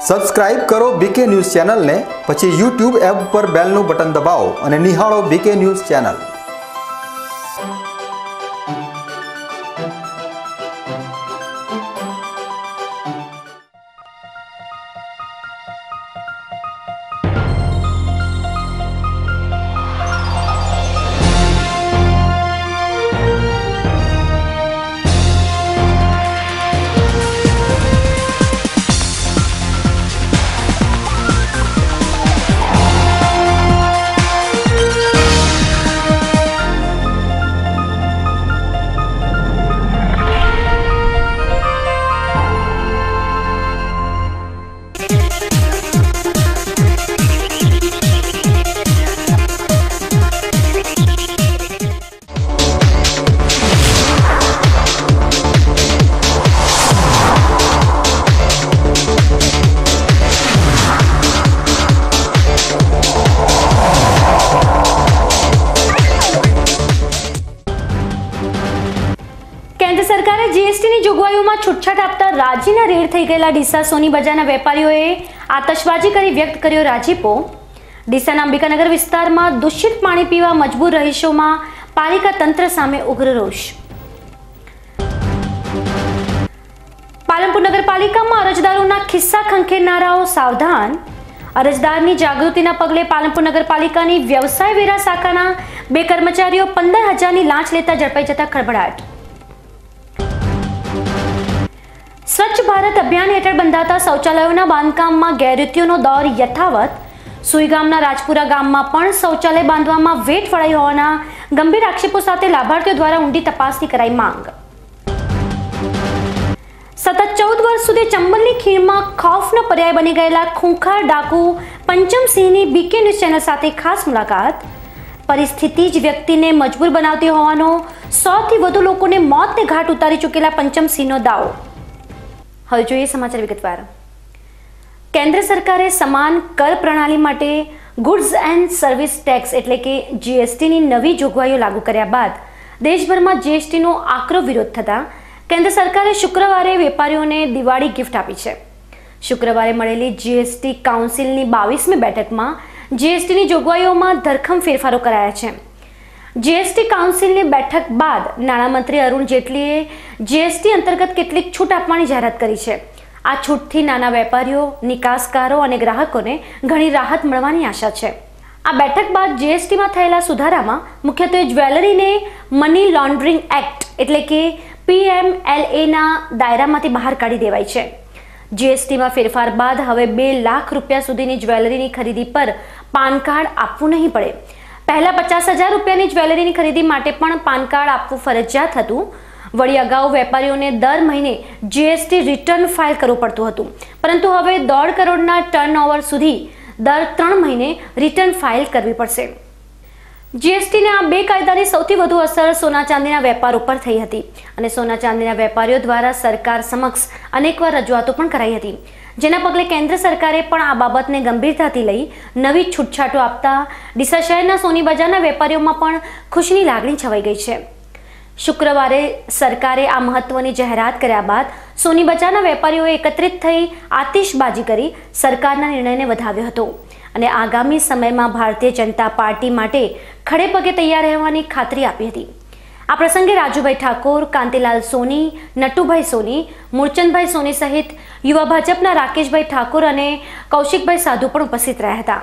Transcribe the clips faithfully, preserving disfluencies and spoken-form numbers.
Subscribe કરો બીકે news ચેનલને, પછી યુટ્યુબ એપ પર બેલનું બટન દબાવો અને નિહાળો બીકે ન્યૂઝ ચેનલ। केंद्र सरकारे जीएसटी ની જોગવાઈઓમાં છૂટછાટ આપતા રાજ્યના રેડ થઈ ગયેલા ડીસા સોની બજારના વેપારીઓએ આતશબાજી કરી વ્યક્ત કર્યો રાજીપો। ડીસાના અંબિકાનગર વિસ્તારમાં દૂષિત પાણી પીવા મજબૂર રહીશોમાં પાલિકા તંત્ર સામે ઉગ્ર રોષ। પાલનપુર નગરપાલિકામાં અરજદારોના ખિસ્સા ખંખેરનારાઓ સાવધાન। અરજદારની જાગૃતિના પગલે પાલનપુર નગરપાલિકાની વ્યવસાય વેરા શાખાના બે કર્મચારીઓ પંદર હજારની લાંચ લેતા ઝડપાઈ જતા ખળભળાટ। સ્વચ્છ ભારત અભિયાન હેઠળ બંધાતા શૌચાલયોના બાંધકામમાં ગેરરીતિઓનો દોર યથાવત। સુઈ ગામના રાજપુરા ગામમાં પણ શૌચાલય બાંધવામાં વેઠ વળાઈ હોવાના ગંભીર આક્ષેપો સાથે લાભાર્થીઓ દ્વારા ઊંડી તપાસની કરાઈ માંગ। સતત ચૌદ વર્ષ સુધી ચંબલની ખીણમાં ખૌફનો પર્યાય બની ગયેલા ખૂંખાર ડાકુ પંચમસિંહની બીકે ન્યૂઝ ચેનલ સાથે ખાસ મુલાકાત। પરિસ્થિતિ જ વ્યક્તિને મજબૂર બનાવતી હોવાનો સૌથી વધુ લોકોને મોતને ઘાટ ઉતારી ચૂકેલા પંચમસિંહનો દાવો। હવે જોઈએ સમાચાર વિગતવાર। કેન્દ્ર સરકારે સમાન કર પ્રણાલી માટે ગુડ્સ એન્ડ સર્વિસ ટેક્સ એટલે કે જીએસટીની નવી જોગવાઈઓ લાગુ કર્યા બાદ દેશભરમાં જીએસટીનો આકરો વિરોધ થતા કેન્દ્ર સરકારે શુક્રવારે વેપારીઓને દિવાળી ગિફ્ટ આપી છે। શુક્રવારે મળેલી જીએસટી કાઉન્સિલની બાવીસમી બેઠકમાં જીએસટીની જોગવાઈઓમાં ધરખમ ફેરફારો કરાયા છે। જીએસટી કાઉન્સિલની બેઠક બાદ નાણામંત્રી અરુણ જેટલીએ જીએસટી અંતર્ગત કેટલીક છૂટ આપવાની જાહેરાત કરી છે। આ છૂટથી નાના વેપારીઓ, નિકાસકારો અને ગ્રાહકોને ઘણી રાહત મળવાની આશા છે। આ બેઠક બાદ જીએસટીમાં થયેલા સુધારામાં મુખ્યત્વે જ્વેલરીને મની લોન્ડરિંગ એક્ટ એટલે કે પીએમએલએના દાયરામાંથી બહાર કાઢી દેવાય છે। જીએસટીમાં ફેરફાર બાદ હવે બે લાખ રૂપિયા સુધીની જ્વેલરીની ખરીદી પર પાન કાર્ડ આપવું નહીં પડે। પહેલા પચાસ હજાર રૂપિયાની જ્વેલરીની ખરીદી માટે પણ પાન કાર્ડ આપવું ફરજિયાત હતું। વળી અગાઉ વેપારીઓને દર મહિને જીએસટી રિટર્ન ફાઇલ કરવું પડતું હતું, પરંતુ હવે દોઢ કરોડના ટર્નઓવર સુધી દર ત્રણ મહિને રિટર્ન ફાઇલ કરવી પડશે। જીએસટીના આ બે કાયદાની સૌથી વધુ અસર સોના ચાંદીના વેપાર ઉપર થઈ હતી અને સોના ચાંદીના વેપારીઓ દ્વારા સરકાર સમક્ષ અનેકવાર રજૂઆતો પણ કરાઈ હતી, જેના પગલે કેન્દ્ર સરકારે પણ આ બાબતને ગંભીરતાથી લઈ નવી છૂટછાટો આપતા ડીસા શહેરના સોની બજારના વેપારીઓમાં પણ ખુશીની લાગણી છવાઈ ગઈ છે। શુક્રવારે સરકારે આ મહત્વની જાહેરાત કર્યા બાદ સોની બજારના વેપારીઓએ એકત્રિત થઈ આતિશબાજી કરી સરકારના નિર્ણયને વધાવ્યો હતો અને આગામી સમયમાં ભારતીય જનતા પાર્ટી માટે ખડે પગે તૈયાર રહેવાની ખાતરી આપી હતી। આ પ્રસંગે રાજુભાઈ ઠાકોર, કાંતિલાલ સોની, નટુભાઈ સોની, મૂળચંદભાઈ સોની સહિત યુવા ભાજપના રાકેશભાઈ ઠાકોર અને કૌશિકભાઈ સાધુ પણ ઉપસ્થિત રહ્યા હતા।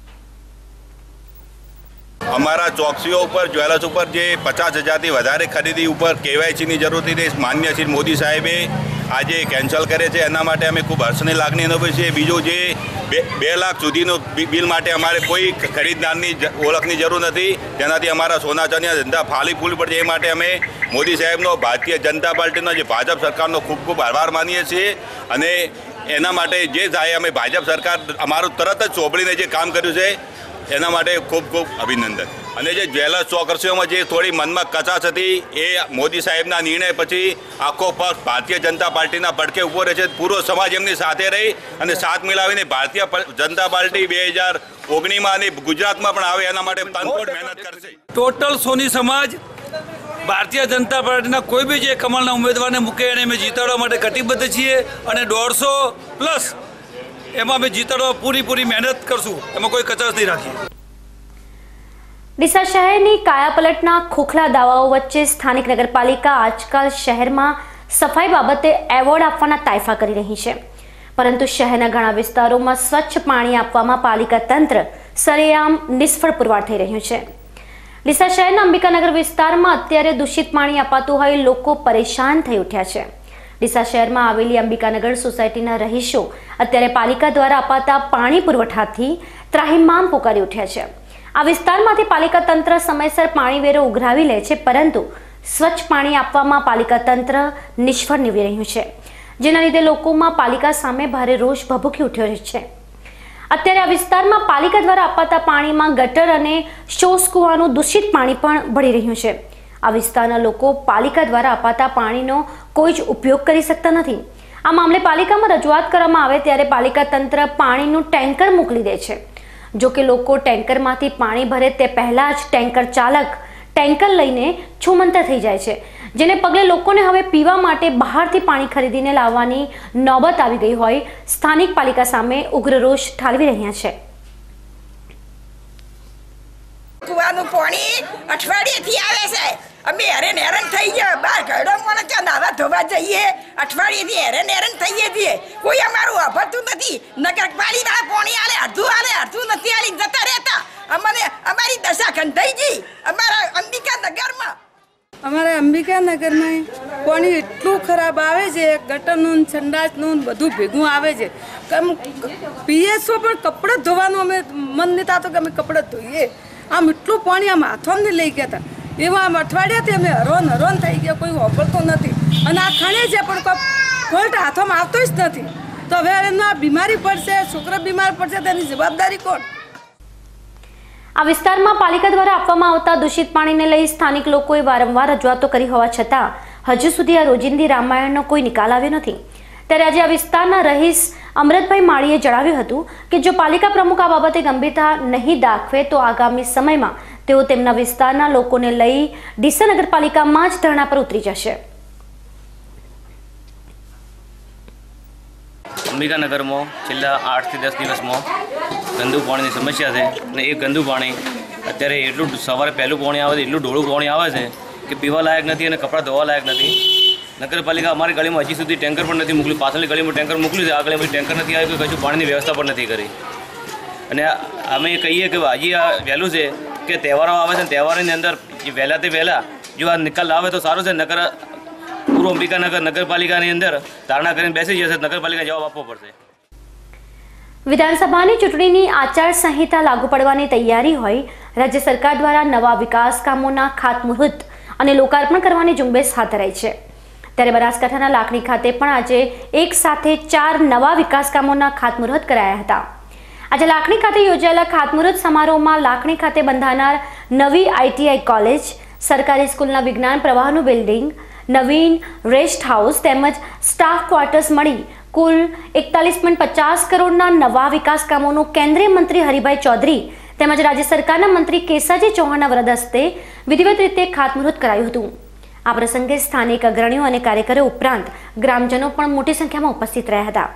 અમારા ચોકસીઓ ઉપર જ્વેલર્સ ઉપર જે પચાસ હજારથી વધારે ખરીદી ઉપર કેવાયસીની જરૂર હતી માન્ય શ્રી મોદી સાહેબે આજે કેન્સલ કરે છે, એના માટે અમે ખૂબ હર્ષની લાગણી અનુભવીએ છીએ। બીજું જે બે બે લાખ સુધીનું બિલ માટે અમારે કોઈ ખરીદદારની ઓળખની જરૂર નથી, જેનાથી અમારા સોના ચાંદીના ધંધા ફાલી ફૂલી પડશે। એ માટે અમે મોદી સાહેબનો, ભારતીય જનતા પાર્ટીનો, જે ભાજપ સરકારનો ખૂબ ખૂબ આભાર માનીએ છીએ અને એના માટે જે થાય અમે ભાજપ સરકાર અમારું તરત જ સોંપડીને જે કામ કર્યું છે એના માટે ખૂબ ખૂબ અભિનંદન। અને જે જ્વેલર્સ ચોકસીઓમાં જે થોડી મનમાં કચાશ હતી એ મોદી સાહેબના નિર્ણય પછી આખો પક્ષ ભારતીય જનતા પાર્ટીના પડખે ઊભો રહે છે। પૂરો સમાજ એમની સાથે રહી અને સાથ મિલાવીને ભારતીય જનતા પાર્ટી બે હજાર ઓગણીસમાં અને ગુજરાતમાં પણ આવે એના માટે તનતોડ મહેનત કરશે। ટોટલ સોની સમાજ ભારતીય જનતા પાર્ટીના કોઈ બી જે કમળના ઉમેદવારને મૂકે એને અમે જીતાડવા માટે કટિબદ્ધ છીએ અને દોઢસો પ્લસ એમાં અમે જીતાડવા પૂરી પૂરી મહેનત કરશું, એમાં કોઈ કચાશ નહીં રાખીએ. ડીસા શહેરની કાયાપલટના ખોખલા દાવાઓ વચ્ચે સ્થાનિક નગરપાલિકા આજકાલ શહેરમાં સફાઈ બાબતે એવોર્ડ આપવાના તાયફા કરી રહી છે, પરંતુ શહેરના ઘણા વિસ્તારોમાં સ્વચ્છ પાણી આપવામાં પાલિકા તંત્ર સરેઆમ નિષ્ફળ પુરવાર થઈ રહ્યું છે. ડીસા શહેરના અંબિકાનગર વિસ્તારમાં અત્યારે દૂષિત પાણી અપાતું હોય લોકો પરેશાન થઈ ઉઠ્યા છે. ડીસા શહેરમાં આવેલી અંબિકાનગર સોસાયટીના રહીશો અત્યારે પાલિકા દ્વારા અપાતા પાણી પુરવઠાથી ત્રાહિમામ પોકારી ઉઠ્યા છે. આ વિસ્તારમાંથી પાલિકા તંત્ર સમયસર પાણી વેરો ઉઘરાવી લે છે, પરંતુ સ્વચ્છ પાણી આપવામાં પાલિકા તંત્ર નિષ્ફળ નીવડી રહ્યું છે, જેના લીધે લોકોમાં પાલિકા સામે ભારે રોષ ભભૂકી ઉઠ્યો છે. અત્યારે આ વિસ્તારમાં પાલિકા દ્વારા અપાતા પાણીમાં ગટર અને શોષ કૂવાનું દૂષિત પાણી પણ ભળી રહ્યું છે. આ વિસ્તારના લોકો પાલિકા દ્વારા અપાતા પાણીનો કોઈ જ ઉપયોગ કરી શકતા નથી. આ મામલે પાલિકામાં રજૂઆત કરવામાં આવે ત્યારે પાલિકા તંત્ર પાણીનું ટેન્કર મોકલી દે છે. જો કે લોકો ટેન્કરમાંથી પાણી ભરે તે પહેલા જ ટેન્કર ચાલક ટેન્કર લઈને છુમંતર થઈ જાય છે, જેને પગલે લોકોને હવે પીવા માટે બહારથી પાણી ખરીદીને લાવવાની નોબત આવી ગઈ હોય સ્થાનિક પાલિકા સામે ઉગ્ર રોષ ઠાલવી રહ્યા છે. કુવાનું પાણી અઠવાડિયેથી આવે છે. અમે હેરાન હેરાન થઈ ગયા. બાર ઘડો મને ત્યાં નાવા ધોવા જઈએ, અઠવાડિયેથી હેરાન હેરાન થઈએ છીએ. કોઈ અમારું વાપરતું નથી. નગરપાલિકા પાણી આલે અડધું આલે અડધું નથી આલી જતા રહેતા. અમને અમારી દશા ખંડાઈ ગઈ અમારા અંબિકા નગરમાં. અમારા અંબિકા નગરમાં પાણી એટલું ખરાબ આવે છે, ગટરનું સંડાસનું બધું ભેગું આવે છે. પીએ છો પણ કપડાં ધોવાનું અમે મન નહીં થતું કે અમે કપડાં ધોઈએ. આમ એટલું પાણી આમ હાથોમાં લઈ ગયા હતા. એમાં આમ અઠવાડિયાથી અમે હરોન હરોન થઈ ગયા, કોઈ વાપરતો નથી. અને આ ખણે છે પણ કોઈ ફોલ્ટ હાથોમાં આવતો જ નથી. તો હવે એમનો આ બીમારી પડશે, છોકરા બીમાર પડશે, તેની જવાબદારી કોણ? આ વિસ્તારમાં પાલિકા દ્વારા આપવામાં આવતા દૂષિત પાણીને લઈ સ્થાનિક લોકોએ વારંવાર રજૂઆતો કરી હોવા છતાં હજુ સુધી આ રોજિંદી રામાયણનો કોઈ નિકાલ આવ્યો નથી. ત્યારે આજે આ વિસ્તારના રહીશ અમૃતભાઈ માળીએ જણાવ્યું હતું કે જો પાલિકા પ્રમુખ આ બાબતે ગંભીરતા નહીં દાખવે તો આગામી સમયમાં તેઓ તેમના વિસ્તારના લોકોને લઈ ડીસા નગરપાલિકામાં જ ધરણા પર ઉતરી જશે. અંબિકાનગરમાં છેલ્લા આઠથી દસ દિવસમાં ગંદુ પાણીની સમસ્યા છે, અને એ ગંદુ પાણી અત્યારે એટલું સવારે પહેલું પાણી આવે છે, એટલું ડોળું પાણી આવે છે કે પીવા લાયક નથી અને કપડાં ધોવા લાયક નથી. નગરપાલિકા અમારી ગળીમાં હજી સુધી ટેન્કર પણ નથી મોકલ્યું. પાછળની ગળીમાં ટેન્કર મોકલ્યું છે, આ ગળીમાં ટેન્કર નથી આવ્યું, કે કશું પાણીની વ્યવસ્થા પણ નથી કરી. અને અમે કહીએ કે હજી આ વહેલું છે કે તહેવારો આવે છે, તહેવારોની અંદર વહેલાથી વહેલા જો આ નિકાલ આવે તો સારું છે. નગર પૂર્વ અંબિકાનગર નગરપાલિકાની અંદર ધારણા કરીને બેસી જશે, નગરપાલિકા જવાબ આપવો પડશે. વિધાનસભાની ચૂંટણીની આચાર સંહિતા લાગુ પડવાની તૈયારી હોય રાજ્ય સરકાર દ્વારા નવા વિકાસ કામોના ખાતમુહૂર્ત અને લોકાર્પણ કરવાની ઝુંબેશ હાથ ધરાઈ છે. ત્યારે બનાસકાંઠાના લાખણી ખાતે પણ આજે એક સાથે ચાર નવા વિકાસ કામોના ખાતમુહૂર્ત કરાયા હતા. આજે લાખણી ખાતે યોજાયેલા ખાતમુહૂર્ત સમારોહમાં લાખણી ખાતે બંધાનાર નવી આઈટીઆઈ કોલેજ, સરકારી સ્કૂલના વિજ્ઞાન પ્રવાહનું બિલ્ડિંગ, નવીન રેસ્ટ હાઉસ તેમજ સ્ટાફ ક્વાર્ટર્સ મળી કુલ એકતાલીસ પોઈન્ટ પચાસ કરોડના નવા વિકાસ કામોનું કેન્દ્રીય મંત્રી હરિભાઈ ચૌધરી તેમજ રાજ્ય સરકારના મંત્રી કેસાજી ચૌહાણના વરદ હસ્તે વિધિવત રીતે ખાતમુહૂર્ત કરાયું હતું. આ પ્રસંગે સ્થાનિક અગ્રણીઓ અને કાર્યકરો ઉપરાંત ગ્રામજનો પણ મોટી સંખ્યામાં ઉપસ્થિત રહ્યા હતા.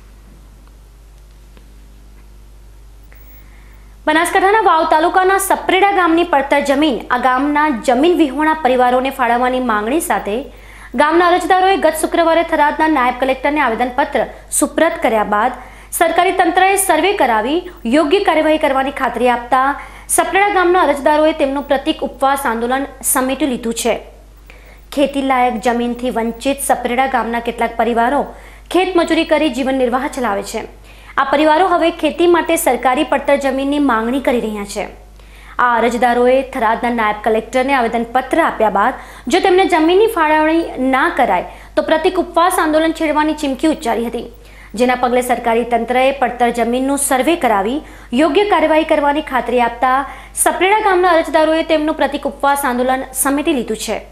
બનાસકાંઠાના વાવ તાલુકાના સપરેડા ગામની પડતર જમીન આ ગામના જમીન વિહોણા પરિવારોને ફાળવવાની માંગણી સાથે ગામના અરજદારોએ ગત શુક્રવારે થરાદના નાયબ કલેક્ટરને આવેદનપત્ર સુપ્રત કર્યા બાદ સરકારી તંત્રએ સર્વે કરાવી યોગ્ય કાર્યવાહી કરવાની ખાતરી આપતા સપરેડા ગામના અરજદારોએ તેમનું પ્રતિક ઉપવાસ આંદોલન સમેટી લીધું છે. ખેતી લાયક જમીનથી વંચિત સપરેડા ગામના કેટલાક પરિવારો ખેત મજૂરી કરી જીવન નિર્વાહ ચલાવે છે. આ પરિવારો હવે ખેતી માટે સરકારી પડતર જમીનની માંગણી કરી રહ્યા છે. આ અરજદારોએ થરાદના નાયબ કલેક્ટરને આવેદનપત્ર આપ્યા બાદ જો તેમને જમીનની ફાળવણી ના કરાય તો પ્રતિક ઉપવાસ આંદોલન છેડવાની ચીમકી ઉચ્ચારી હતી, જેના પગલે સરકારી તંત્રએ પડતર જમીનનું સર્વે કરાવી યોગ્ય કાર્યવાહી કરવાની ખાતરી આપતા સપરેડા ગામના અરજદારોએ તેમનું પ્રતિક ઉપવાસ આંદોલન સમેટી લીધું છે.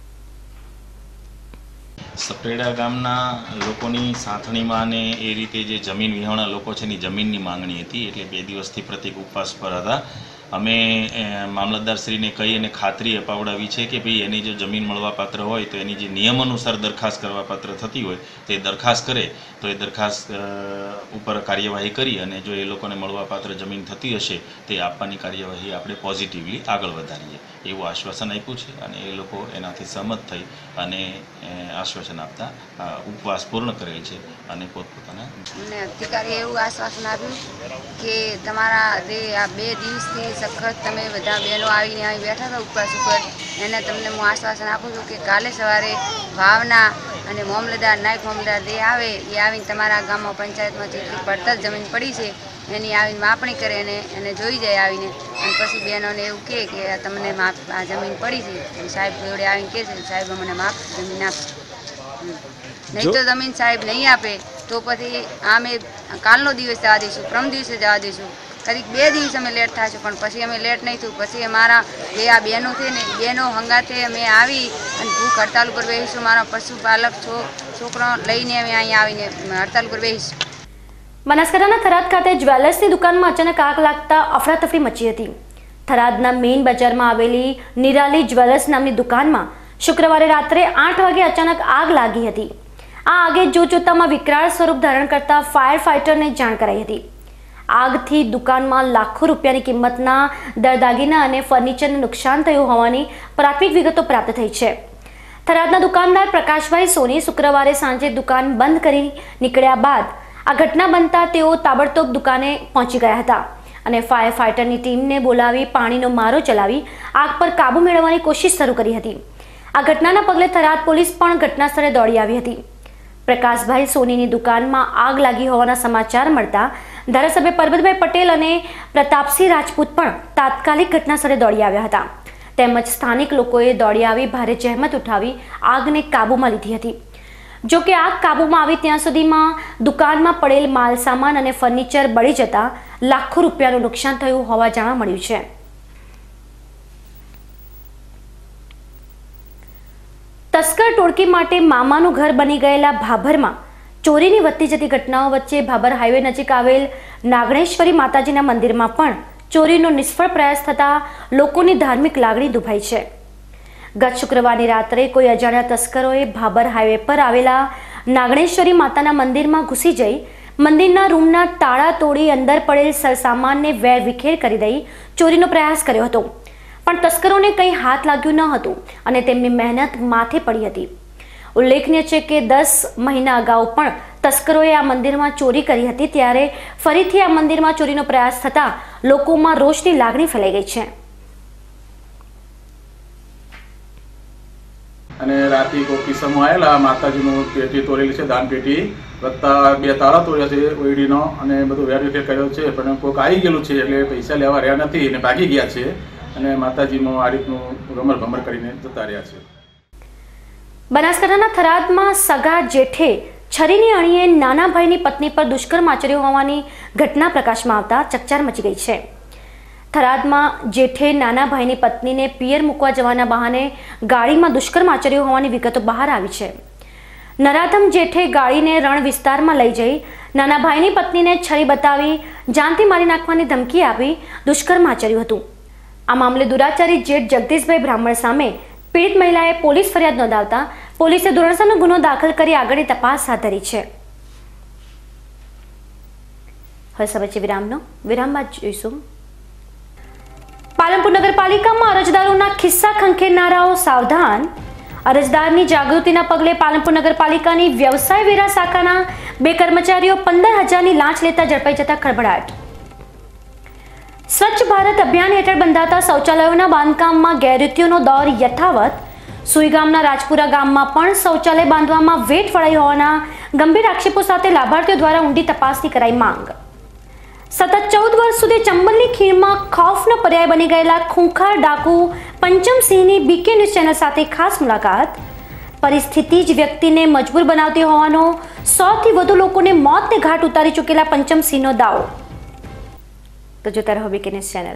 સપરેડા ગામના લોકોની સાંથણીમાં અને એ રીતે જે જમીન વિહોણા લોકો છે એની જમીનની માંગણી હતી, એટલે બે દિવસથી પ્રતિક ઉપવાસ પર હતા. અમે મામલતદારશ્રીને કહી અને ખાતરી અપાવડાવી છે કે ભાઈ એની જો જમીન મળવાપાત્ર હોય તો એની જે નિયમ અનુસાર દરખાસ્ત કરવાપાત્ર થતી હોય તે દરખાસ્ત કરે તો એ દરખાસ્ત ઉપર કાર્યવાહી કરી અને જો એ લોકોને મળવાપાત્ર જમીન થતી હશે તે આપવાની કાર્યવાહી આપણે પોઝિટિવલી આગળ વધારીએ એવું આશ્વાસન આપ્યું છે અને એ લોકો એનાથી સહમત થઈ અને આશ્વાસન આપતા ઉપવાસ પૂર્ણ કરેલ છે અને પોતપોતાના અને અધિકારીએ એવું આશ્વાસન આપ્યું કે તમારા જે આ બે દિવસથી સખત તમે બધા બહેનો આવીને અહીં બેઠા હતા ઉપવાસ ઉપર એને તમને હું આશ્વાસન આપું છું કે કાલે સવારે ભાવના અને મામલતદાર નાયબ મામલતદાર જે આવે એ આવીને તમારા ગામમાં પંચાયતમાં જેટલી પડતર જમીન પડી છે એની આવીને માપણી કરે અને એને જોઈ જાય આવીને અને પછી બહેનોને એવું કહે કે તમને માપ આ જમીન પડી છે સાહેબ જોડે આવીને કહે છે સાહેબ મને માપ જમીન આપશે નહીં તો જમીન સાહેબ નહીં આપે તો પછી અમે કાલનો દિવસ જવા દઈશું પ્રમ દિવસે જવા દઈશું કદીક બે દિવસ અમે લેટ થશે પણ પછી અમે લેટ નહીં થયું પછી અમારા જે આ બહેનો છે ને બહેનો હંગાતે અમે આવી અને ભૂખ હડતાલ ઉપર બેસીશું મારા પશુપાલક છો છોકરો લઈને અમે અહીંયા આવીને હડતાલ ઉપર બેસીશું. બનાસકાંઠાના થરાદ ખાતે જ્વેલર્સની દુકાનમાં અચાનક આગ લાગતા અફરાતફરી મચી હતી. થરાદના મેઇન બજારમાં આવેલી નિરાલી જ્વેલર્સ નામની દુકાનમાં શુક્રવારે રાત્રે આઠ વાગે અચાનક આગ લાગી હતી. આ આગે જોતજોતામાં વિકરાળ સ્વરૂપ ધારણ કરતા ફાયર ફાઇટરને જાણ કરાઈ હતી. આગથી દુકાનમાં લાખો રૂપિયાની કિંમતના દરદાગીના અને ફર્નિચરને નુકસાન થયું હોવાની પ્રાથમિક વિગતો પ્રાપ્ત થઈ છે. થરાદના દુકાનદાર પ્રકાશભાઈ સોની શુક્રવારે સાંજે દુકાન બંધ કરી નીકળ્યા બાદ આ ઘટના બનતા તેઓ તાબડતોબ દુકાને પહોંચી ગયા હતા અને ફાયર ફાઇટરની ટીમને બોલાવી પાણીનો મારો ચલાવી આગ પર કાબુ મેળવવાની કોશિશ શરૂ કરી હતી. આ ઘટનાના પગલે થરાદ પોલીસ પણ ઘટના સ્થળે દોડી આવી હતી. પ્રકાશભાઈ સોનીની દુકાનમાં આગ લાગી હોવાના સમાચાર મળતા ધારાસભ્ય પરબતભાઈ પટેલ અને પ્રતાપસિંહ રાજપૂત પણ તાત્કાલિક ઘટના સ્થળે દોડી આવ્યા હતા. તેમજ સ્થાનિક લોકોએ દોડી આવી ભારે જહેમત ઉઠાવી આગને કાબૂમાં લીધી હતી. જો કે આગ કાબૂમાં આવી ત્યાં સુધીમાં દુકાનમાં પડેલ માલ સામાન અને ફર્નિચર બળી જતા લાખો રૂપિયાનું નુકસાન થયું હોવા જાણવા મળ્યું છે. તસ્કર ટોળકી માટે મામાનું ઘર બની ગયેલા ભાભરમાં ચોરીની વધતી જતી ઘટનાઓ વચ્ચે ભાભર હાઈવે નજીક આવેલ નાગણેશ્વરી માતાજીના મંદિરમાં પણ ચોરીનો નિષ્ફળ પ્રયાસ થતા લોકોની ધાર્મિક લાગણી દુભાઈ છે. ગત શુક્રવારની રાત્રે કોઈ અજાણ્યા તસ્કરોએ ભાભર હાઈવે પર આવેલા નાગણેશ્વરી માતાના મંદિરમાં ઘૂસી જઈ મંદિરના રૂમના તાળા તોડી અંદર પડેલ સરસામાનને વેર વિખેર કરી દઈ ચોરીનો પ્રયાસ કર્યો હતો. પણ તસ્કરોને કંઈ હાથ લાગ્યું ન હતું અને તેમની મહેનત માથે પડી હતી. ઉલ્લેખનીય છે કે દસ મહિના અગાઉ પણ તસ્કરોએ આ મંદિરમાં ચોરી કરી હતી ત્યારે ફરીથી આ મંદિરમાં ચોરીનો પ્રયાસ થતા લોકોમાં રોષની લાગણી ફેલાઈ ગઈ છે. અને રાતે કોઈ કિસ્સામાં આવેલા માતાજીનું પેટી તોડેલી છે દાન પેટી વત્તા બે તાળા તોડ્યા છે ઓઈડીનો અને બધું વેરીફાઈ કર્યો છે પણ કોઈક આવી ગયેલું છે એટલે પૈસા લેવા રહ્યા નથી અને ભાગી ગયા છે અને માતાજીનું આ રીતનું રમર ભમર કરીને જતા રહ્યા છે. બનાસકાંઠાના થરાદમાં સગા જેઠે છરીની અણીએ નાના ભાઈની પત્ની પર દુષ્કર્મ આચર્યું હોવાની ઘટના પ્રકાશમાં આવતા ચકચાર મચી ગઈ છે. થરાદમાં જેઠે નાના ભાઈની પત્નીને પિયર મૂકવા જવાના બહાને ગાડીમાં દુષ્કર્મ આચર્યું હોવાની વિગતો બહાર આવી છે. નરાધમ જેઠે ગાડીને રણ વિસ્તારમાં લઈ જઈ નાના ભાઈની પત્નીને છરી બતાવી જાનથી મારી નાખવાની ધમકી આપી દુષ્કર્મ આચર્યું હતું. આ મામલે દુરાચારી જેઠ જગદીશભાઈ બ્રાહ્મણ સામે પીડિત મહિલાએ પોલીસ ફરિયાદ નોંધાવતા પોલીસે ધોરણસરનો ગુનો દાખલ કરી આગળની તપાસ હાથ ધરી છે. હવે સમય વિરામનો વિરામ બાદ જોઈશું. પાલનપુર નગરપાલિકામાં અરજદારોના ખિસ્સા ખંખેરનારાઓ સાવધાન. અરજદારની જાગૃતિના પગલે પાલનપુર નગરપાલિકાની વ્યવસાય વેરા શાખાના બે કર્મચારીઓ પંદર હજારની લાંચ લેતા ઝડપાઈ જતા ખળભળાટ. સ્વચ્છ ભારત અભિયાન હેઠળ બંધાતા શૌચાલયોના બાંધકામમાં ગેરરીતિઓનો દોર યથાવત. સુઈ ગામના રાજપુરા ગામમાં પણ શૌચાલય બાંધવામાં વેઠ વળાઈ હોવાના ગંભીર આક્ષેપો સાથે લાભાર્થીઓ દ્વારા ઊંડી તપાસની કરાઈ માંગ. સતત ચૌદ વર્ષ સુધી ચંબલની ખીણમાં ખૌફનો પર્યાય બની ગયેલા ખૂંખાર ડાકુ પંચમસિંહની બીકે ન્યૂઝ ચેનલ સાથે ખાસ મુલાકાત. પરિસ્થિતિ જ વ્યક્તિને મજબૂર બનાવતી હોવાનો સૌથી વધુ લોકોને મોતને ઘાટ ઉતારી ચૂકેલા પંચમસિંહનો દાવો. તો જોતા રહો બીકે ન્યૂઝ ચેનલ.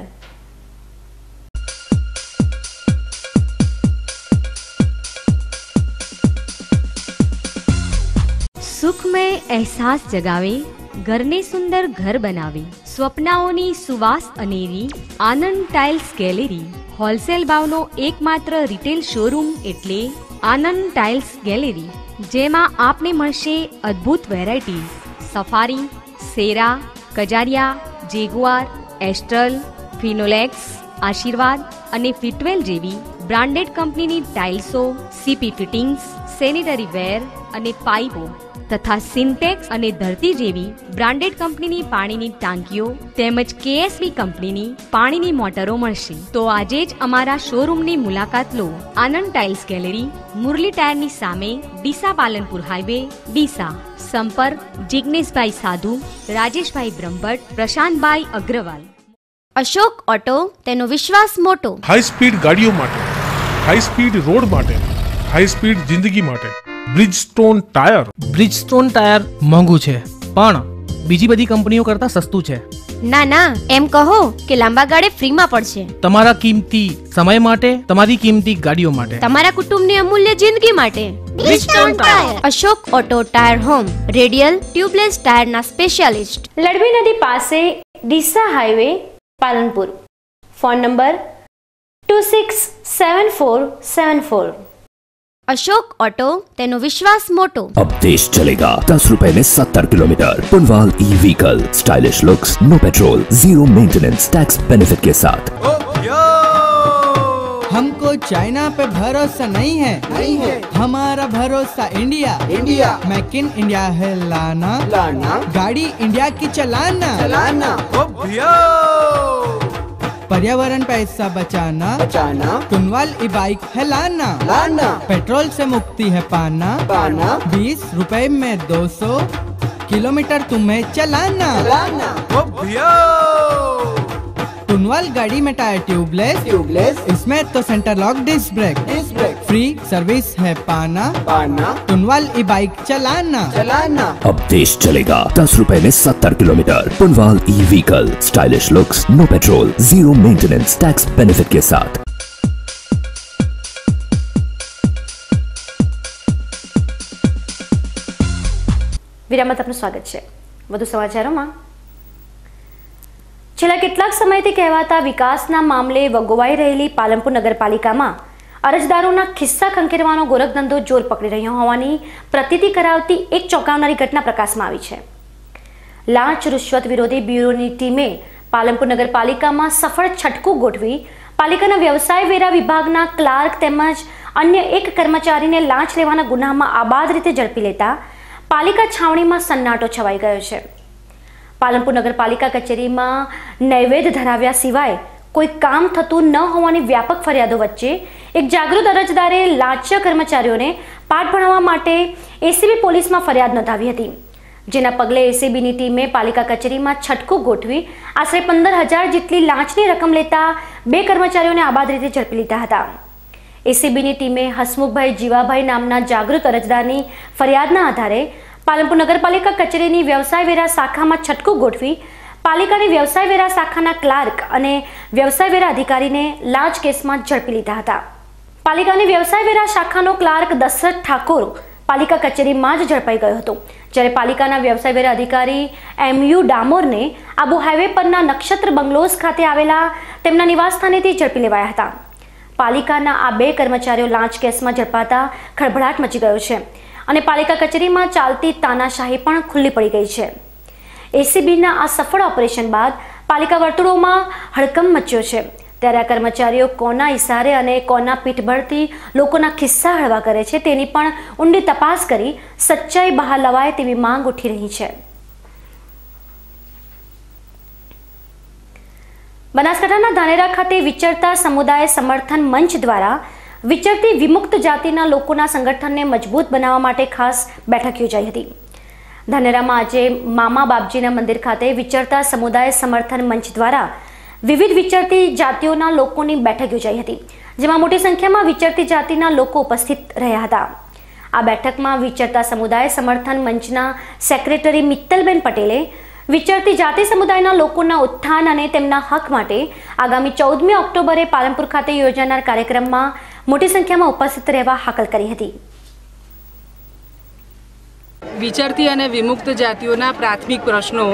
સુખમય અહેસાસ જગાવે, ઘરને સુંદર ઘર બનાવે, સ્વપ્નાઓની સુવાસ અનેરી આનંદ ટાઇલ્સ ગેલેરી. હોલસેલ ભાવનો એકમાત્ર રિટેલ શોરૂમ એટલે આનંદ ટાઇલ્સ ગેલેરી, જેમાં આપને મળશે અદ્ભુત variety Safari, Cera, Kajaria, Jaquar, Astral, Finolex, Ashirvad અને ફિટવેલ જેવી બ્રાન્ડેડ કંપનીની ટાઇલ્સો, સીપી ફિટિંગ્સ, સેનિટરી વેર અને પાઇપો તથા સિન્ટેક્સ અને ધરતી જેવી બ્રાન્ડેડ કંપનીની પાણીની ટાંકીઓ તેમજ કેએસબી કંપનીની પાણીની મોટરો મળશે. તો આજે જ અમારા શોરૂમની મુલાકાત લો. આનંદ ટાઇલ્સ ગેલેરી, મુરલી ટાયરની સામે, ડીસા પાલનપુર હાઈવે, ડીસા. સંપર્ક જિગ્નેશભાઈ સાધુ, રાજેશભાઈ બ્રહ્મભટ્ટ, પ્રશાંતભાઈ અગ્રવાલ. અશોક ઓટો, તેનો વિશ્વાસ મોટો. હાઈ સ્પીડ ગાડીઓ માટે, હાઈ સ્પીડ રોડ માટે, હાઈ સ્પીડ જિંદગી માટે બ્રિજસ્ટોન ટાયર. બ્રિજસ્ટોન ટાયર મોંઘું છે પણ બીજી બધી કંપનીઓ કરતા સસ્તું છે. ના ના, એમ કહો કે લાંબા ગાળે ફ્રીમાં પડશે. તમારા કિંમતી સમય માટે, તમારી કિંમતી ગાડીઓ માટે, તમારા કુટુંબની અમૂલ્ય જિંદગી માટે Bridgestone tyre. Ashok auto tyre home, radial tubeless ટાયરના સ્પેશિયાલિસ્ટ. લડવી નદી પાસે, Deesa highway, Palanpur. Phone number two six seven four seven four. Ashok auto, तेनो विश्वास मोटो. अब देश चलेगा दस रुपए में सत्तर kilometre. Punwal e vehicle, stylish looks, no petrol, zero maintenance, tax benefit के साथ. हमको चाइना पे भरोसा नहीं है, नहीं है. हमारा भरोसा India, India. Make in India है लाना, लाना. गाड़ी इंडिया की चलाना, चलाना. ओ भैया, पर्यावरण पैसा बचाना, बचाना. कुनवाल ई बाइक है लाना, लाना. पेट्रोल से मुक्ति है पाना, पाना. बीस रुपए में दो सौ किलोमीटर तुम्हें चलाना, चलाना. ओ भैया, कुनवाल गाड़ी में टायर ट्यूबलेस, ट्यूबलेस. इसमें तो centre lock disc brake, disc brake. Free service है पाना, पाना. कुनवाल ई बाइक चलाना, चलाना. अब देश चलेगा दस रुपए में सत्तर kilometre. Punwal e vehicle, stylish looks, no petrol, zero maintenance, tax benefit के साथ. વિરામમાં આપનું સ્વાગત છે. વધુ સમાચારોમાં, છેલ્લા કેટલાક સમયથી કહેવાતા વિકાસના મામલે વગોવાઈ રહેલી પાલનપુર નગરપાલિકામાં અરજદારોના ખિસ્સા ખંખેરવાનો ગોરખધંધો જોર પકડી રહ્યો હોવાની પ્રતીતિ કરાવતી એક ચોંકાવનારી ઘટના પ્રકાશમાં આવી છે. લાંચ રૂશ્વત વિરોધી બ્યુરોની ટીમે પાલનપુર નગરપાલિકામાં સફળ છટકું ગોઠવી પાલિકાના વ્યવસાય વેરા વિભાગના ક્લાર્ક તેમજ અન્ય એક કર્મચારીને લાંચ લેવાના ગુનામાં આબાદ રીતે ઝડપી લેતા પાલિકા છાવણીમાં સન્નાટો છવાઈ ગયો છે. પાલનપુર નગરપાલિકા કચેરીમાં નૈવેદ્ય ધરાવ્યા સિવાય કોઈ કામ થતું ન હોવાની વ્યાપક ફરિયાદો વચ્ચે એક જાગૃત અરજદારે લાંચિયા કર્મચારીઓને પાઠ ભણાવવા માટે એસીબી પોલીસમાં ફરિયાદ નોંધાવી હતી, જેના પગલે એસીબીની ટીમે પાલિકા કચેરીમાં છટકું ગોઠવી આશરે પંદર હજાર જેટલી લાંચની રકમ લેતા બે કર્મચારીઓને આબાદ રીતે ઝડપી લીધા હતા. એસીબીની ટીમે હસમુખભાઈ જીવાભાઈ નામના જાગૃત અરજદારની ફરિયાદના આધારે પાલનપુર નગરપાલિકા કચેરીની વ્યવસાય વેરા શાખામાં છટકું ગોઠવી પાલિકાની વ્યવસાય વેરા શાખાના ક્લાર્ક અને વ્યવસાય વેરા અધિકારીને લાંચ કેસમાં ઝડપી લીધા હતા. પાલિકાની વ્યવસાય વેરા શાખાનો ક્લાર્ક દશરથ ઠાકોર પાલિકા કચેરીમાં જ ઝડપાઈ ગયો હતો, જ્યારે પાલિકાના વ્યવસાય વેરા અધિકારી એમ યુ ડામોરને આબુ હાઈવે પરના નક્ષત્ર બંગલોઝ ખાતે આવેલા તેમના નિવાસસ્થાનેથી ઝડપી લેવાયા હતા. પાલિકાના આ બે કર્મચારીઓ લાંચ કેસમાં ઝડપાતા ખળભળાટ મચી ગયો છે અને પાલિકા કચેરીમાં ચાલતી તાનાશાહી પણ ખુલ્લી પડી ગઈ છે. એસીબીના આ સફળ ઓપરેશન બાદ પાલિકા વર્તુળોમાં હડકંપ મચ્યો છે, ત્યારે આ કર્મચારીઓ કોના ઇશારે અને કોના પીઠબળથી લોકોના ખિસ્સા હળવા કરે છે તેની પણ ઊંડી તપાસ કરી સચ્ચાઈ બહાર લવાય તેવી માંગ ઉઠી રહી છે. બનાસકાંઠાના ધાનેરા ખાતે વિચરતા સમુદાય સમર્થન મંચ દ્વારા વિચરતી વિમુક્ત જાતિના લોકોના સંગઠનને મજબૂત બનાવવા માટે ખાસ બેઠક યોજાઈ હતી. ધાનેરામાં આજે મામા બાપજીના મંદિર ખાતે વિચરતા સમુદાય સમર્થન મંચ દ્વારા વિવિધ વિચરતી જાતિઓના લોકોની બેઠક યોજાઈ હતી, જેમાં મોટી સંખ્યામાં વિચરતી જાતિના લોકો ઉપસ્થિત રહ્યા હતા. આ બેઠકમાં વિચરતા સમુદાય સમર્થન મંચના સેક્રેટરી મિત્તલબેન પટેલે વિચરતી જાતિ સમુદાયના લોકોના ઉત્થાન અને તેમના હક માટે આગામી ચૌદમી ઓક્ટોબરે પાલનપુર ખાતે યોજાનાર કાર્યક્રમમાં મોટી સંખ્યામાં ઉપસ્થિત રહેવા હાકલ કરી હતી. વિચરતી અને વિમુક્ત જાતિઓના પ્રાથમિક પ્રશ્નો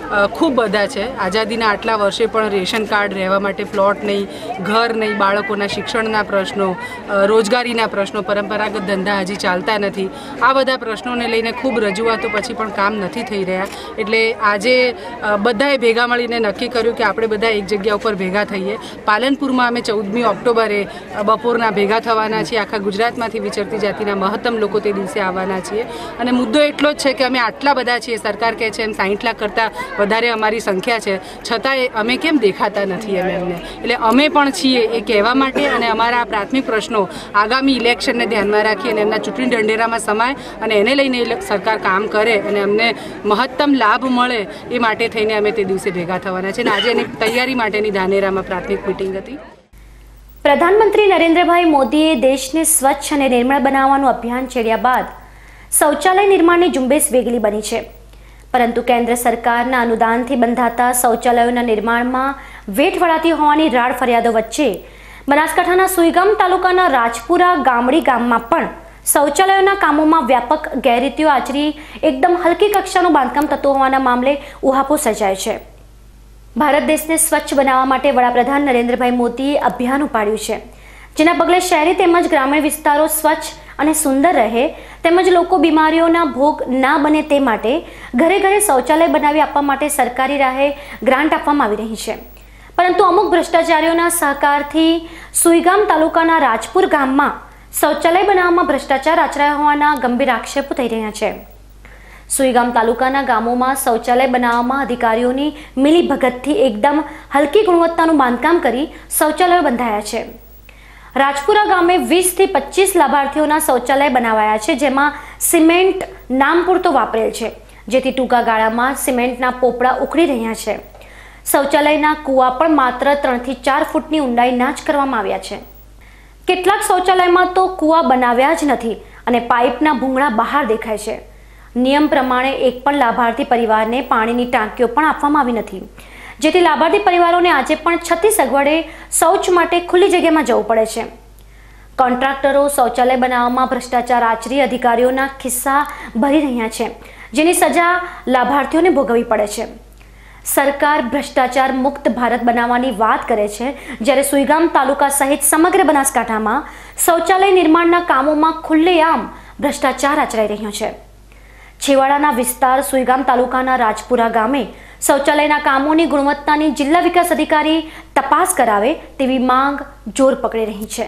ખૂબ બધા છે. આઝાદીના આટલા વર્ષે પણ રેશન કાર્ડ, રહેવા માટે પ્લોટ નહીં, ઘર નહીં, બાળકોના શિક્ષણના પ્રશ્નો, રોજગારીના પ્રશ્નો, પરંપરાગત ધંધા હજી ચાલતા નથી. આ બધા પ્રશ્નોને લઈને ખૂબ રજૂઆતો પછી પણ કામ નથી થઈ રહ્યા. એટલે આજે બધાએ ભેગા મળીને નક્કી કર્યું કે આપણે બધા એક જગ્યા ઉપર ભેગા થઈએ. પાલનપુરમાં અમે ચૌદમી ઓક્ટોબરે બપોરના ભેગા થવાના છીએ. આખા ગુજરાતમાંથી વિચરતી જાતિના મહત્તમ લોકો તે દિવસે આવવાના છીએ. અને મુદ્દો એટલો જ છે કે અમે આટલા બધા છીએ, સરકાર કહે છે એમ સાઠ લાખ કરતાં વધારે અમારી સંખ્યા છે, છતાંય અમે કેમ દેખાતા નથી એમ એમને. એટલે અમે પણ છીએ એ કહેવા માટે અને અમારા પ્રાથમિક પ્રશ્નો આગામી ઇલેક્શનને ધ્યાનમાં રાખી અને એમના ચૂંટણી ઢંઢેરામાં સમાય અને એને લઈને સરકાર કામ કરે અને અમને મહત્તમ લાભ મળે એ માટે થઈને અમે તે દિવસે ભેગા થવાના છે. અને આજે એની તૈયારી માટેની ધાનેરામાં પ્રાથમિક મિટિંગ હતી. પ્રધાનમંત્રી નરેન્દ્રભાઈ મોદીએ દેશને સ્વચ્છ અને નિર્મળ બનાવવાનું અભિયાન છેડ્યા બાદ શૌચાલય નિર્માણની ઝુંબેશ વેગીલી બની છે. પરંતુ કેન્દ્ર સરકારના અનુદાનથી બંધાતા શૌચાલયોના નિર્માણમાં વેઠ વળાતી હોવાની રાડ ફરિયાદો વચ્ચે બનાસકાંઠાના સુઈગામ તાલુકાના રાજપુરા ગામડી ગામમાં પણ શૌચાલયોના કામોમાં વ્યાપક ગેરરીતિઓ આચરી એકદમ હલકી કક્ષાનું બાંધકામ થતું હોવાના મામલે ઉહાપો સર્જાય છે. ભારત દેશને સ્વચ્છ બનાવવા માટે વડાપ્રધાન નરેન્દ્રભાઈ મોદીએ અભિયાન ઉપાડ્યું છે, જેના પગલે શહેરી તેમજ ગ્રામીણ વિસ્તારો સ્વચ્છ અને સુંદર રહે તેમજ લોકો બીમારીઓના ભોગ ના બને તે માટે ઘરે ઘરે શૌચાલય બનાવી આપવા માટે સરકારી રાહે ગ્રાન્ટ આપવામાં આવી રહી છે. પરંતુ અમુક ભ્રષ્ટાચારીઓના સહકારથી સુઈગામ તાલુકાના રાજપુર ગામમાં શૌચાલય બનાવવામાં ભ્રષ્ટાચાર આચરાયો હોવાના ગંભીર આક્ષેપો થઈ રહ્યા છે. સુઈગામ તાલુકાના ગામોમાં શૌચાલય બનાવવામાં અધિકારીઓની મિલીભગતથી એકદમ હલકી ગુણવત્તાનું બાંધકામ કરી શૌચાલયો બંધાયા છે. રાજપુરા ગામે વીસ થી પચીસ લાભાર્થીઓના શૌચાલય બનાવાયા છે, જેમાં સિમેન્ટ નામ પૂરતો વાપરેલ છે, જેથી ટૂંકા ગાળામાં સિમેન્ટના પોપડા ઉખડી રહ્યા છે. શૌચાલયના કૂવા પણ માત્ર ત્રણ થી ચાર ફૂટની ઊંડાઈના જ કરવામાં આવ્યા છે. કેટલાક શૌચાલયમાં તો કૂવા બનાવ્યા જ નથી અને પાઇપના ભૂંગળા બહાર દેખાય છે. નિયમ પ્રમાણે એક પણ લાભાર્થી પરિવારને પાણીની ટાંકીઓ પણ આપવામાં આવી નથી, જેથી લાભાર્થી પરિવારોને આજે પણ છતી સગવડે શૌચ માટે ખુલ્લી જગ્યામાં જવું પડે છે. કોન્ટ્રાક્ટરો શૌચાલય બનાવવામાં ભ્રષ્ટાચાર આચરી અધિકારીઓના ખિસ્સા ભરી રહ્યા છે, જેની સજા લાભાર્થીઓને ભોગવવી પડે છે. સરકાર ભ્રષ્ટાચાર મુક્ત ભારત બનાવવાની વાત કરે છે, જ્યારે સુઈગામ તાલુકા સહિત સમગ્ર બનાસકાંઠામાં શૌચાલય નિર્માણના કામોમાં ખુલ્લેઆમ ભ્રષ્ટાચાર આચરાઈ રહ્યો છે. છેવાડાના વિસ્તાર સુઈગામ તાલુકાના રાજપુરા ગામે શૌચાલયના કામોની ગુણવત્તાની જિલ્લા વિકાસ અધિકારી તપાસ કરાવે તેવી માંગ જોર પકડી રહી છે.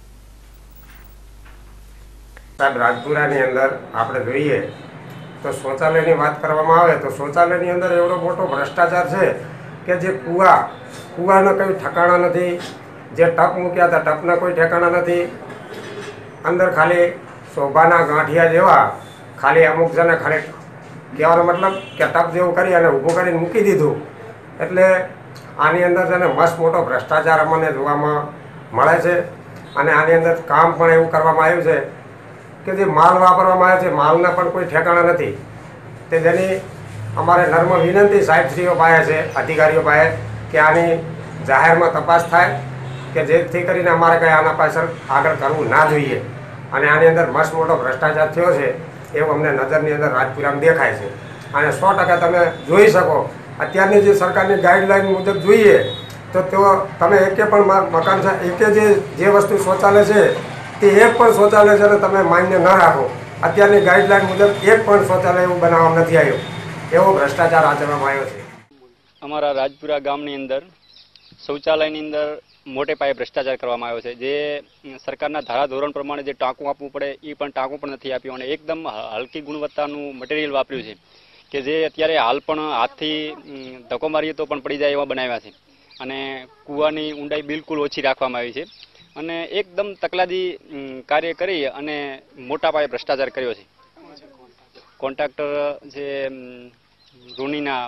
સાહેબ, રાજપુરાની અંદર આપણે જોઈએ તો શૌચાલયની વાત કરવામાં આવે તો શૌચાલયની અંદર એવડો મોટો ભ્રષ્ટાચાર છે કે જે કૂવા કૂવાના કંઈ ઠેકાણા નથી, જે ટપ મૂક્યા હતા ટપના કોઈ ઠેકાણા નથી. અંદર ખાલી શોભાના ગાંઠિયા જેવા ખાલી અમુક જણે ખાલી કહેવાનો મતલબ કે ટપ જેવું કરી અને ઊભું કરીને મૂકી દીધું. એટલે આની અંદર છે ને મસ્ત મોટો ભ્રષ્ટાચાર અમને જોવામાં મળે છે. અને આની અંદર કામ પણ એવું કરવામાં આવ્યું છે કે જે માલ વાપરવામાં આવે છે માલના પણ કોઈ ઠેકાણા નથી. તે જેની અમારે નર્મ વિનંતી સાહેબશ્રીઓ પાસે છે, અધિકારીઓ પાસે, કે આની જાહેરમાં તપાસ થાય કે જેથી કરીને અમારે કંઈ આના પાછળ આગળ કરવું ના જોઈએ. અને આની અંદર મસ્ત મોટો ભ્રષ્ટાચાર થયો છે એવું અમને નજરની અંદર રાજપુરામાં દેખાય છે. અને સો ટકા તમે જોઈ શકો અત્યારની જે સરકારની ગાઈડલાઈન મુજબ જોઈએ તો તેઓ તમે એકે પણ મકાન છે એકે જે જે વસ્તુ શૌચાલય છે તે એક પણ શૌચાલય છે ને તમે માન્ય ન રાખો. અત્યારની ગાઈડલાઈન મુજબ એક પણ શૌચાલય એવું બનાવવામાં નથી આવ્યું. એવો ભ્રષ્ટાચાર આચરવામાં આવ્યો છે. અમારા રાજપુરા ગામની અંદર શૌચાલયની અંદર મોટે પાયે ભ્રષ્ટાચાર કરવામાં આવ્યો છે. જે સરકારના ધારાધોરણ પ્રમાણે જે ટાંકું આપવું પડે એ પણ ટાંકું પણ નથી આપ્યું અને એકદમ હલકી ગુણવત્તાનું મટીરિયલ વાપર્યું છે કે જે અત્યારે હાલ પણ હાથથી ધક્કો મારીએ તો પણ પડી જાય એવા બનાવ્યા છે. અને કૂવાની ઊંડાઈ બિલકુલ ઓછી રાખવામાં આવી છે અને એકદમ તકલાદી કાર્ય કરી અને મોટા પાયે ભ્રષ્ટાચાર કર્યો છે. કોન્ટ્રાક્ટર જે રૂનીના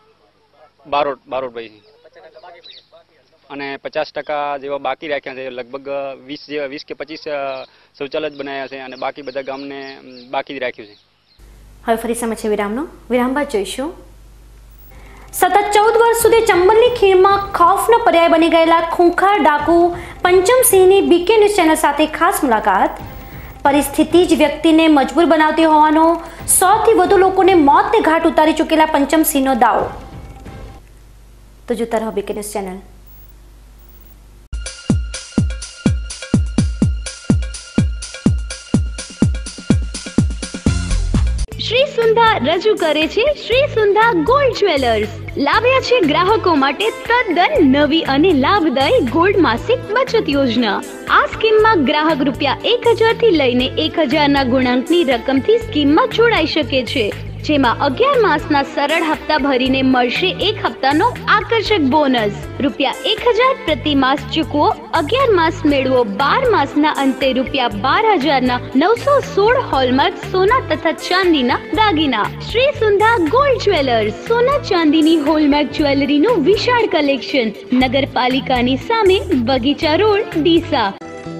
બારોટ બારોટભાઈ અને પચાસ ટકા જેવા બાકી રાખ્યા છે. લગભગ વીસ જેવા વીસ કે પચીસ શૌચાલય જ બનાવ્યા છે અને બાકી બધા ગામને બાકી જ રાખ્યું છે. હવે ફરી સમય છે વિરામનો. વિરામ બાદ જોઈશું. સતત ચૌદ વર્ષ સુધી ચંબલની ખીણમાં ખૌફનો પર્યાય બની ગયેલા ખૂંખાર ડાકુ પંચમસિંહની બીકે ન્યૂઝ ચેનલ સાથે ખાસ મુલાકાત. પરિસ્થિતિ જ વ્યક્તિને મજબૂર બનાવતી હોવાનો સૌથી વધુ લોકોને મોતને ઘાટ ઉતારી ચૂકેલા પંચમસિંહનો દાવો. તો જોતા રહો BK news channel. Shri Sundha રજૂ કરે છે શ્રી સુંધા ગોલ્ડ જ્વેલર્સ. લાવ્યા છે ગ્રાહકો માટે તદ્દન નવી અને લાભદાયી ગોલ્ડ માસિક બચત યોજના. આ સ્કીમમાં ગ્રાહક રૂપિયા એક હજાર થી લઈને એક હજારના ગુણાંકની રકમથી સ્કીમમાં જોડાઈ શકે છે, જેમાં અગિયાર માસના સરળ હપ્તા ભરીને મળશે એક હપ્તાનો આકર્ષક બોનસ. રૂપિયા એક હજાર પ્રતિ માસ ચૂકવો, અગિયાર માસ મેળવો. બાર માસના અંતે રૂપિયા બાર હજારના નવસો સોળ હોલમાર્ક સોના તથા ચાંદીના દાગીના. Shri Sundha gold jewellers. સોના ચાંદીની હોલમાર્ક જ્વેલરીનું વિશાળ કલેક્શન. નગરપાલિકાની સામે, બગીચા road, Deesa.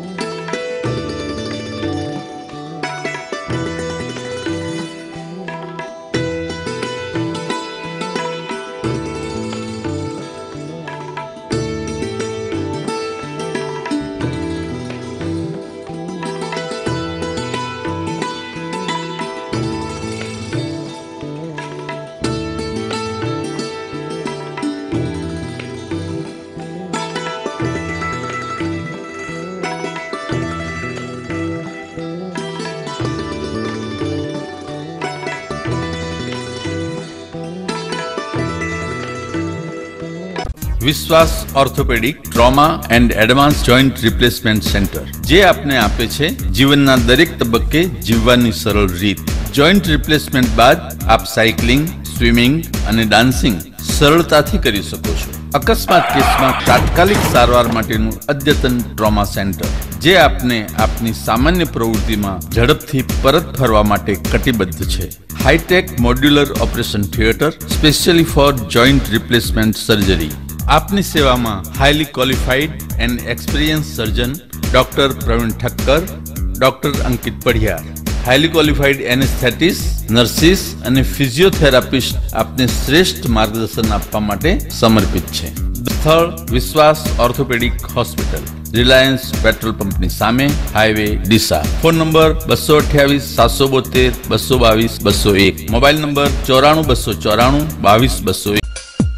Vishwas orthopaedic trauma and advance joint replacement centre, જે આપને આપે છે જીવનના દરેક તબક્કે જીવવાની સરળ રીત. જોઈન્ટ રિપ્લેસમેન્ટ બાદ આપ સાયકલિંગ, સ્વિમિંગ અને ડાન્સિંગ સરળતાથી કરી શકો છો. અકસ્માત કેસમાં તાત્કાલિક સારવાર માટેનું અદ્યતન ટ્રોમા સેન્ટર, જે આપને આપની સામાન્ય પ્રવૃત્તિમાં ઝડપથી પરત ફરવા માટે કટિબદ્ધ છે. Hi tech modular operation theatre specially for joint replacement surgery. આપની સેવામાં highly qualified and experience surgeon doctor Pravin Thakkar, doctor Ankit Padhiyar, highly qualified anaesthetist, nurses અને ફિઝિયોથેરાપિસ્ટ આપને શ્રેષ્ઠ માર્ગદર્શન આપવા માટે સમર્પિત છે. સ્થળ વિશ્વાસ ઓર્થોપેડિક હોસ્પિટલ, રિલાયન્સ પેટ્રોલ પંપની સામે, હાઈવે ડીસા. ફોન નંબર બસો અઠ્યાવીસ સાતસો બોતેર બસો બાવીસ બસો એક. મોબાઈલ નંબર ચોરાણું બસો ચોરાણું બાવીસ બસો એક.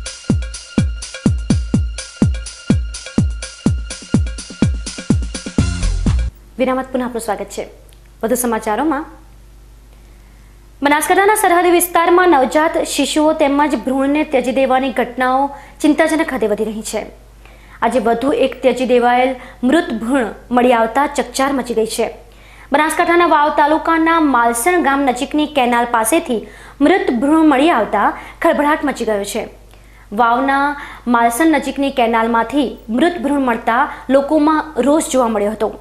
વિરામત પુનઃ આપનું સ્વાગત છે. વધુ સમાચારોમાં, બનાસકાંઠાના સરહદી વિસ્તારમાં નવજાત શિશુઓ તેમજ ભ્રૂણને ત્યજી દેવાની ઘટનાઓ ચિંતાજનક હદે વધી રહી છે. આજે વધુ એક ત્યજી દેવાયેલ મૃત ભ્રૂણ મળી આવતા ચકચાર મચી ગઈ છે. બનાસકાંઠાના વાવ તાલુકાના માલસણ ગામ નજીકની કેનાલ પાસેથી મૃત ભ્રૂણ મળી આવતા ખળભળાટ મચી ગયો છે. વાવના માલસણ નજીકની કેનાલમાંથી મૃત ભ્રૂણ મળતા લોકોમાં રોષ જોવા મળ્યો હતો.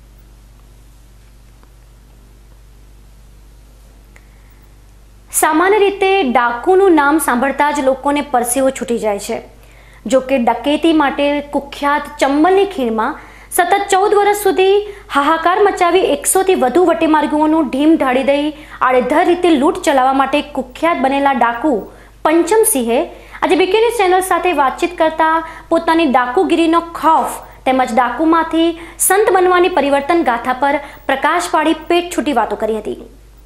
સામાન્ય રીતે ડાકુનું નામ સાંભળતા જ લોકોને પરસેવો છૂટી જાય છે. જો કે ડકેતી માટે કુખ્યાત ચંબલની ખીણમાં સતત ચૌદ વર્ષ સુધી હાહાકાર મચાવી એકસોથી વધુ વટેમાર્ગીઓનું ઢીમ ઢાળી દઈ આડેધડ રીતે લૂંટ ચલાવવા માટે કુખ્યાત બનેલા ડાકુ પંચમસિંહે આજે બીકે ન્યૂઝ ચેનલ સાથે વાતચીત કરતા પોતાની ડાકુગીરીનો ખૌફ તેમજ ડાકુમાંથી સંત બનવાની પરિવર્તન ગાથા પર પ્રકાશ પાડી પેટ છૂટી વાતો કરી હતી.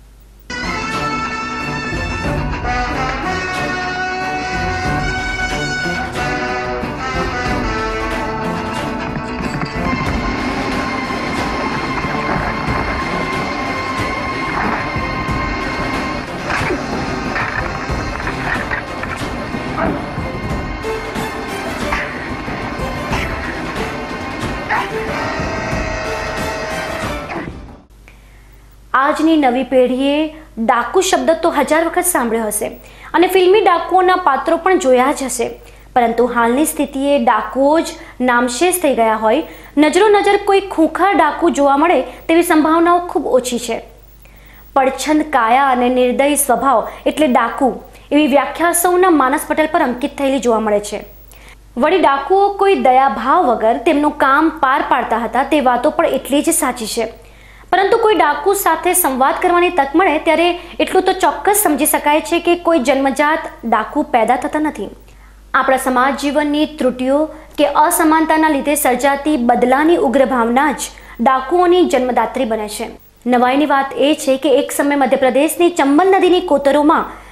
આજની નવી પેઢીએ ડાકુ શબ્દ તો હજાર વખત સાંભળ્યો હશે અને ફિલ્મી ડાકુઓના પાત્રો પણ જોયા જ હશે, પરંતુ હાલની સ્થિતિએ ડાકુઓ જ નામશેષ થઈ ગયા હોય નજરો નજર કોઈ ખૂંખાર ડાકુ જોવા મળે તેવી સંભાવનાઓ ખૂબ ઓછી છે. પડછંદ કાયા અને નિર્દયી સ્વભાવ એટલે ડાકુ એવી વ્યાખ્યા સૌના માનસ પટલ પર અંકિત થયેલી જોવા મળે છે. વળી ડાકુઓ કોઈ દયાભાવ વગર તેમનું કામ પાર પાડતા હતા તે વાતો પણ એટલી જ સાચી છે. પરંતુ કોઈ ડાકુ સાથે સંવાદ કરવાની તક મળે ત્યારે એટલું તો ચોક્કસ સમજી શકાય છે કે કોઈ જન્મજાત ડાકુ પેદા થતા નથી. આપણા સમાજ જીવનની ત્રુટિઓ કે અસમાનતાના લીધે સર્જાતી બદલાની ઉગ્ર ભાવના જ ડાકુઓની જન્મદાત્રી બને છે. નવાઈની વાત એ છે કે એક સમય મધ્યપ્રદેશની ચંબલ નદીની કોતરોમાં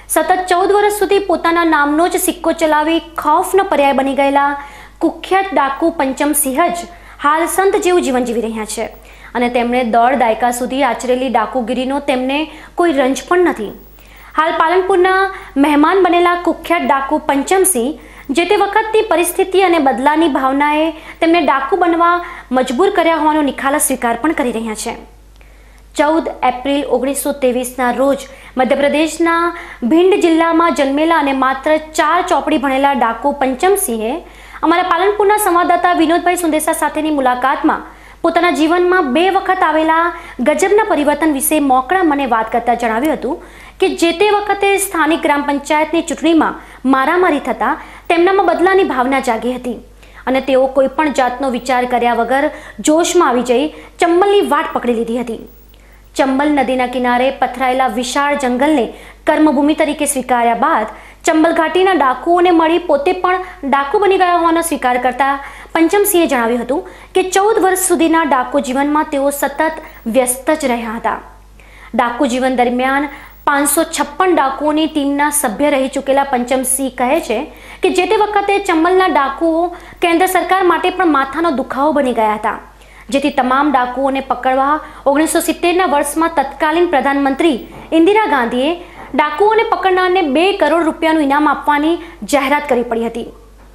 સતત ચૌદ વર્ષ સુધી પોતાના નામનો જ સિક્કો ચલાવી ખૌફનો પર્યાય બની ગયેલા કુખ્યાત ડાકુ પંચમ સિંહ જ હાલ સંત જેવું જીવન જીવી રહ્યા છે અને તેમણે દોઢ દાયકા સુધી આચરેલી ડાકુગીરીનો તેમને કોઈ રંજ પણ નથી. હાલ પાલનપુરના મહેમાન બનેલા કુખ્યાત ડાકુ પંચમસિંહ જે તે વખતની પરિસ્થિતિ અને બદલાની ભાવનાએ તેમને ડાકુ બનવા મજબૂર કર્યા હોવાનો નિખાલસ સ્વીકાર પણ કરી રહ્યા છે. ચૌદ એપ્રિલ ઓગણીસો ત્રેવીસના રોજ મધ્યપ્રદેશના ભિંડ જિલ્લામાં જન્મેલા અને માત્ર ચાર ચોપડી ભણેલા ડાકુ પંચમસિંહે અમારા પાલનપુરના સંવાદદાતા વિનોદભાઈ સુંદેસા સાથેની મુલાકાતમાં પોતાના જીવનમાં બે વખત આવેલા ગજબના પરિવર્તન વિશે મોકળા મને વાત કરતા જણાવ્યું હતું કે જે તે વખતે સ્થાનિક ગ્રામ પંચાયતની ચૂંટણીમાં મારામારી થતાં તેમનામાં બદલાની ભાવના જાગી હતી અને તેઓ કોઈ પણ જાતનો વિચાર કર્યા વગર જોશમાં આવી જઈ ચંબલની વાટ પકડી લીધી હતી. ચંબલ નદીના કિનારે પથરાયેલા વિશાળ જંગલને કર્મભૂમિ તરીકે સ્વીકાર્યા બાદ ચંબલ ઘાટીના ડાકુઓને મળી પોતે પણ ડાકુ બની ગયા હોવાનો સ્વીકાર કરતા પંચમસિંહે જણાવ્યું હતું કે ચૌદ વર્ષ સુધીના ડાકુ જીવનમાં તેઓ સતત વ્યસ્ત જ રહ્યા હતા. ડાકુ જીવન દરમિયાન પાંચસો છપ્પન ડાકુઓની ટીમના સભ્ય રહી ચૂકેલા પંચમસિંહ કહે છે કે જે તે વખતે ચંબલના ડાકુઓ કેન્દ્ર સરકાર માટે પણ માથાનો દુખાવો બની ગયા હતા, જેથી તમામ ડાકુઓને પકડવા ઓગણીસો સિત્તેરના વર્ષમાં તત્કાલીન પ્રધાનમંત્રી ઇન્દિરા ગાંધીએ ડાકુઓને પકડનારને બે કરોડ રૂપિયાનું ઇનામ આપવાની જાહેરાત કરી પડી હતી.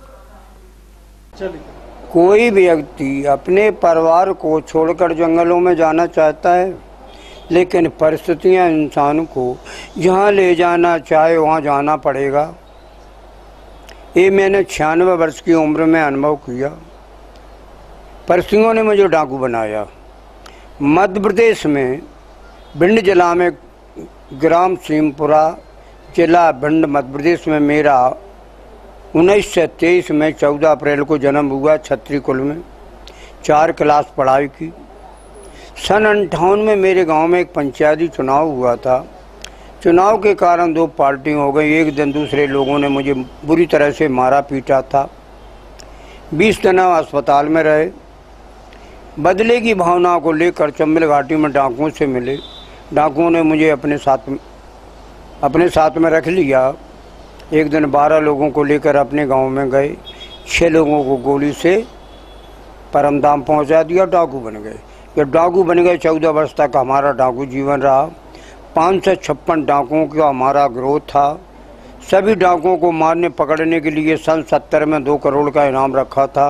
कोई व्यक्ति अपने परिवार को छोड़कर जंगलों में जाना चाहता है, लेकिन परिस्थितियां इंसान को जहां ले जाना चाहे वहां जाना पड़ेगा. ये मैंने छियानवे वर्ष की उम्र में अनुभव किया. परिस्थितियों ने मुझे डाकू बनाया. मध्य प्रदेश में भिंड जिला में ग्राम सीमपुरा जिला भिंड मध्य प्रदेश में मेरा उन्नीस सौ तेईस में चौदह अप्रैल को जन्म हुआ. छत्री कुल में चार क्लास पढ़ाई की. सन अंठावन में मेरे गांव में एक पंचायती चुनाव हुआ था. चुनाव के कारण दो पार्टी हो गई. एक दिन दूसरे लोगों ने मुझे बुरी तरह से मारा पीटा था. बीस दिन अस्पताल में रहे. बदले की भावना को लेकर चंबल घाटी में डाकुओं से मिले. डाकुओं ने मुझे अपने साथ अपने साथ में रख लिया. एक दिन बारह लोगों को लेकर अपने गांव में गए. छः लोगों को गोली से परमधाम पहुंचा दिया. डाकू बन गए. जब डाकू बन गए चौदह वर्ष तक हमारा डाकू जीवन रहा. पाँच सौ छप्पन डाकुओं का हमारा ग्रोथ था. सभी डाकुओं को मारने पकड़ने के लिए सन सत्तर में दो करोड़ का इनाम रखा था.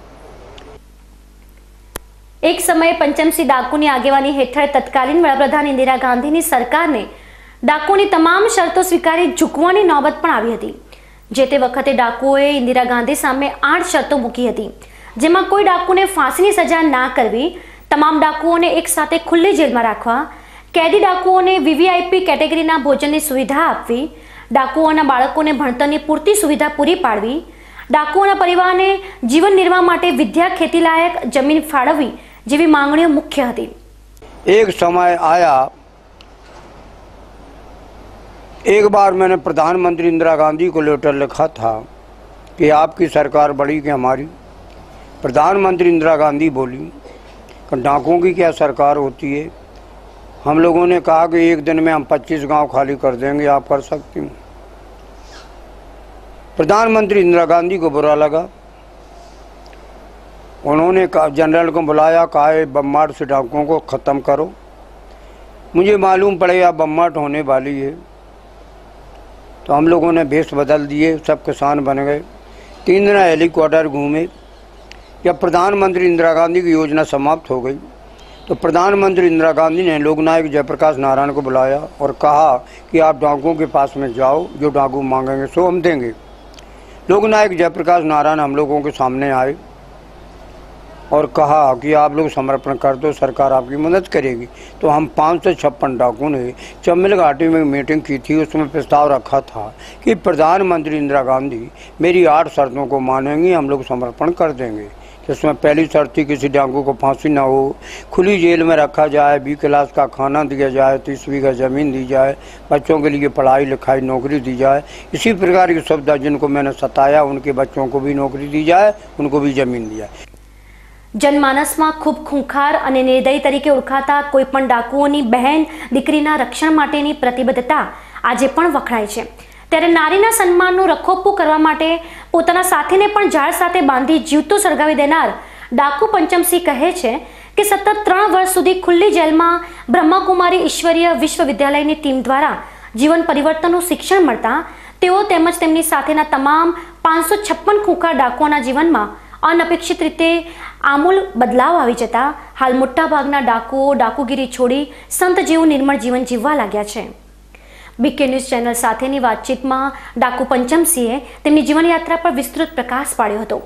एक समय पंचमसिंह डाकुनी आगेवानी हेठळ तत्कालीन वડાપ્રધાન इंदिरा गांधीની સરકારને ડાકુઓની તમામ શરતો સ્વીકારી ઝૂકવાની નોબત પણ આવી હતી. જે તે વખતે ડાકુઓએ ઇન્દિરા ગાંધી સામે આઠ શરતો મૂકી હતી, જેમાં કોઈ ડાકુને ફાંસીની સજા ના કરવી, તમામ ડાકુઓને એક સાથે ખુલ્લી જેલમાં રાખવા, કેદી ડાકુઓને વીવીઆઈપી કેટેગરીના ભોજનની સુવિધા આપવી, ડાકુઓના બાળકોને ભણતરની પૂરતી સુવિધા પૂરી પાડવી, ડાકુઓના પરિવારને જીવન નિર્વાહ માટે વિદ્યા ખેતીલાયક જમીન ફાળવવી જેવી માંગણીઓ મુખ્ય હતી. एक समय आया, एक बार मैंने प्रधानमंत्री इंदिरा गांधी को लेटर लिखा था कि आपकी सरकार बड़ी कि हमारी. प्रधानमंत्री इंदिरा गांधी बोली कि डाकुओं की क्या सरकार होती है. हम लोगों ने कहा कि एक दिन में हम पच्चीस गांव खाली कर देंगे, आप कर सकती हूँ. प्रधानमंत्री इंदिरा गांधी को बुरा लगा. उन्होंने कहा, जनरल को बुलाया, कहा बम्बाट से डाकुओं को ख़त्म करो. मुझे मालूम पड़ेगा बम्बाट होने वाली है, तो हम लोगों ने भेष बदल दिए, सब किसान बन गए. तीन दिन हेलीकॉप्टर घूमे. जब प्रधानमंत्री इंदिरा गांधी की योजना समाप्त हो गई तो प्रधानमंत्री इंदिरा गांधी ने लोकनायक जयप्रकाश नारायण को बुलाया और कहा कि आप डाकुओं के पास में जाओ, जो डाकू मांगेंगे सो हम देंगे. लोकनायक जयप्रकाश नारायण हम लोगों के सामने आए और कहा कि आप लोग समर्पण कर दो, सरकार आपकी मदद करेगी. तो हम पाँच सौ छप्पन डाकुओं ने चंबल घाटी में मीटिंग की थी. उसमें प्रस्ताव रखा था कि प्रधानमंत्री इंदिरा गांधी मेरी आठ शर्तों को मानेंगी, हम लोग समर्पण कर देंगे. जिसमें पहली शर्त थी किसी डाकू को फांसी ना हो, खुली जेल में रखा जाए, बी क्लास का खाना दिया जाए, तीस बीघा ज़मीन दी जाए, बच्चों के लिए पढ़ाई लिखाई नौकरी दी जाए. इसी प्रकार की सुविधा, जिनको मैंने सताया उनके बच्चों को भी नौकरी दी जाए, उनको भी ज़मीन दी जाए. જનમાનસમાં ખૂબ ખૂંખાર અને નિર્દયી તરીકે ઓળખાતા કોઈપણ ડાકુઓની બહેન દીકરીના રક્ષણ માટેની પ્રતિબદ્ધતા આજે પણ વખણાય છે। ત્યારે નારીના સન્માનનું રખોપું કરવા માટે પોતાના સાથીને પણ ઝાડ સાથે બાંધી જીવતો સળગાવી દેનાર ડાકુ પંચમસિંહ કહે છે કે સતત ત્રણ વર્ષ સુધી ખુલ્લી જેલમાં બ્રહ્માકુમારી ઈશ્વરીય વિશ્વવિદ્યાલયની ટીમ દ્વારા જીવન પરિવર્તનનું શિક્ષણ મળતા તેઓ તેમજ તેમની સાથેના તમામ પાંચસો છપ્પન ખૂંખાર ડાકુઓના જીવનમાં અનપેક્ષિત રીતે આમૂલ બદલાવ આવી જતા હાલ મોટાભાગના ડાકુઓ ડાકુગીરી છોડી સંત જેવું નિર્મળ જીવન જીવવા लाग्યા છે। બીકે ન્યૂઝ ચેનલ સાથેની વાતચીતમાં ડાકુ પંચમસિંહે તેમની जीवन यात्रा पर विस्तृत प्रकाश पाड्यो હતો।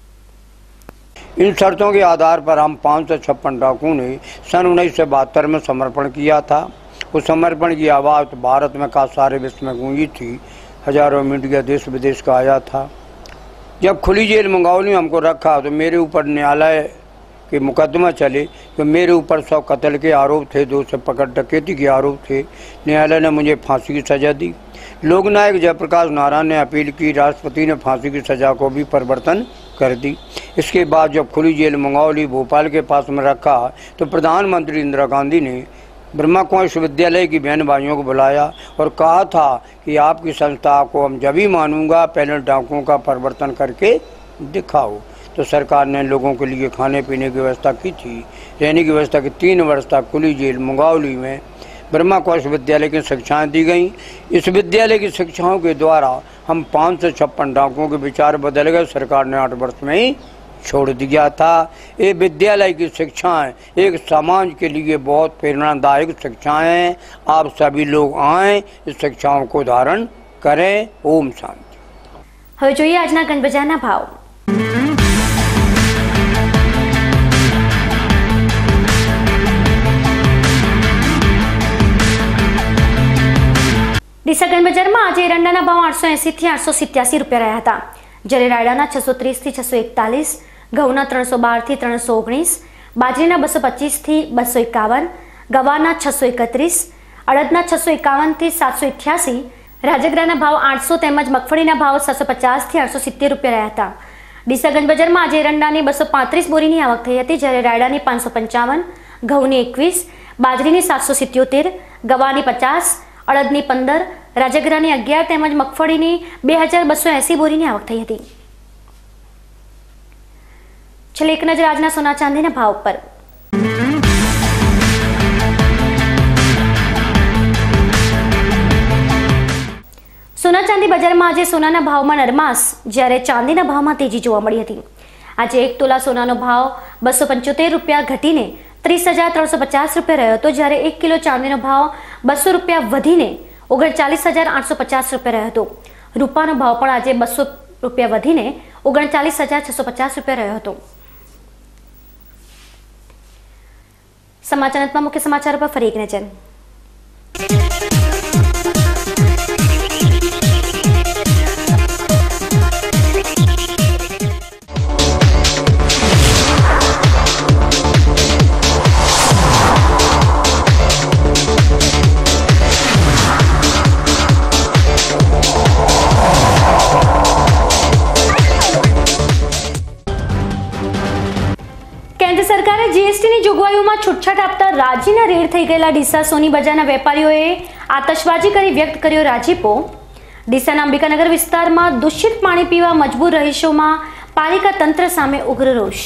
इन शर्तों के आधार पर हम पाँच सौ छप्पन डाकुओं ने सन उन्नीस सौ बहत्तर में समर्पण किया था। उस समर्पण की आवाज़ भारत में का सारे विश्व में गूंजी थी। हजारों मीडिया देश विदेश का आया था। जब खुली जेल मंगावली हमको रखा तो मेरे ऊपर न्यायालय के मुकदमा चले तो मेरे ऊपर सौ कत्ल के आरोप थे, दो से पकड़ डकैती के आरोप थे। न्यायालय ने मुझे फांसी की सज़ा दी। लोकनायक जयप्रकाश नारायण ने अपील की, राष्ट्रपति ने फांसी की सज़ा को भी परिवर्तन कर दी। इसके बाद जब खुली जेल मंगावली भोपाल के पास में रखा तो प्रधानमंत्री इंदिरा गांधी ने ब्रह्मा कुमारी विश्वविद्यालय की बहन भाइयों को बुलाया और कहा था कि आपकी संस्था को हम जब ही मानूंगा पहले डाकुओं का परिवर्तन करके दिखाओ। तो सरकार ने लोगों के लिए खाने पीने की व्यवस्था की थी, रहने की व्यवस्था की। तीन वर्ष तक खुली जेल मुंगावली में ब्रह्मा कुमारी विश्वविद्यालय की शिक्षाएँ दी गईं। इस विद्यालय की शिक्षाओं के द्वारा हम पाँच सौ छप्पन डाकुओं के विचार बदल गए। सरकार ने आठ वर्ष में ही छोड़ दिया था। ये विद्यालय की शिक्षाएं एक समाज के लिए बहुत प्रेरणादायक शिक्षाएं हैं। आप सभी लोग आएँ, इस शिक्षाओं को धारण करें। ओम शांति। હવે જોઈએ આજના ગંજ બજારના ભાવ। ડીસા ગંજ બજારમાં આજે એરંડાના ભાવ આઠસો એંસી થી આઠસો સિત્યાસી રૂપિયા રહ્યા હતા, જ્યારે રાયડાના છસો ત્રીસ થી છસો એકતાલીસ, ઘઉંના ત્રણસો બાર થી ત્રણસો ઓગણીસ, બાજરીના બસો પચીસ થી બસો એકાવન, ગવારના છસો એકત્રીસ, અડદના છસો એકાવન થી સાતસો અઠ્યાસી, રાજગરાના ભાવ આઠસો તેમજ મગફળીના ભાવ છસો પચાસ થી આઠસો સિત્તેર રૂપિયા રહ્યા હતા। ડીસા ગંજ બજારમાં આજે એરંડાની બસો પાંત્રીસ બોરીની આવક થઈ હતી, જ્યારે રાયડાની પાંચસો પંચાવન, ઘઉંની એકવીસ, બાજરીની સાતસો સિત્યોતેર, ગવાની પચાસ, અડદની પંદર, રાજગરાની અગિયાર તેમજ મગફળીની બે હજાર બસો એંસી બોરીની આવક થઈ હતી। છેલ્લે એક નજર આજના સોના ચાંદીના ભાવ પર। સોના ચાંદી બજારમાં આજે સોનાના ભાવમાં નરમાશ, જ્યારે ચાંદીના ભાવમાં તેજી જોવા મળી હતી। આજે એક તોલા સોનાનો ભાવ બસો પંચોતેર રૂપિયા ઘટીને ત્રીસ હજાર ત્રણસો પચાસ રૂપિયા રહ્યો હતો, જ્યારે એક કિલો ચાંદીનો ભાવ બસો રૂપિયા વધીને ઓગણચાલીસ હજાર આઠસો પચાસ રૂપિયા રહ્યો હતો। રૂપાનો ભાવ પણ આજે બસો રૂપિયા વધીને ઓગણચાલીસ હજાર છસો પચાસ રૂપિયા રહ્યો હતો। समाचार अंतમાં મુખ્ય સમાચારો પર ફરી એક નજર। કેન્દ્ર સરકારે જીએસટીની જોગવાઈઓમાં છૂટછાટ આપતા રાજીના રેડ થઈ ગયેલા ડીસા સોની બજારના વેપારીઓએ આતશબાજી કરી વ્યક્ત કર્યો રાજીપો। ડીસાના અંબિકાનગર વિસ્તારમાં દૂષિત પાણી પીવા મજબૂર રહીશોમાં પાલિકા તંત્ર સામે ઉગ્ર રોષ।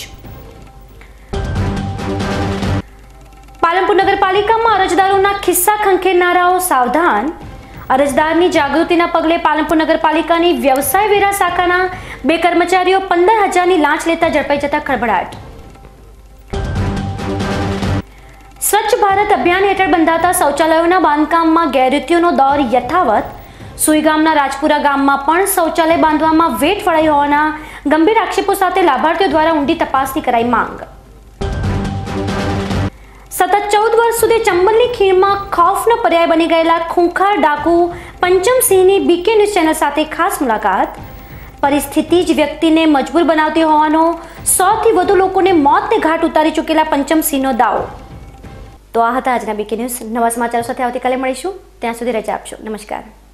પાલનપુર નગરપાલિકામાં અરજદારોના ખિસ્સા ખંખેરનારાઓ સાવધાન। અરજદારની જાગૃતિના પગલે પાલનપુર નગરપાલિકાની વ્યવસાય વેરા શાખાના બે કર્મચારીઓ પંદર હજારની લાંચ લેતા ઝડપાઈ જતા ખળભળાટ। સ્વચ્છ ભારત અભિયાન હેઠળ બંધાતા શૌચાલયોના બાંધકામમાં ગેરરીતિઓનો દોર યથાવત। સુઈ ગામના રાજપુરા ગામમાં પણ શૌચાલય બાંધવામાં વેઠ વળાઈ હોવાના ગંભીર આક્ષેપો સાથે લાભાર્થીઓ દ્વારા ઊંડી તપાસની કરાઈ માંગ। સતત ચૌદ વર્ષ સુધી ચંબલની ખીણમાં ખૌફનો પર્યાય બની ગયેલા ખૂંખાર ડાકુ પંચમસિંહની બીકે ન્યૂઝ ચેનલ સાથે ખાસ મુલાકાત। પરિસ્થિતિ જ વ્યક્તિને મજબૂર બનાવતી હોવાનો સૌથી વધુ લોકોને મોતને ઘાટ ઉતારી ચૂકેલા પંચમસિંહનો દાવો। તો આ હતા આજના બીકે ન્યૂઝ। નવા સમાચારો સાથે આવતીકાલે મળીશું, ત્યાં સુધી રજા આપશો। નમસ્કાર।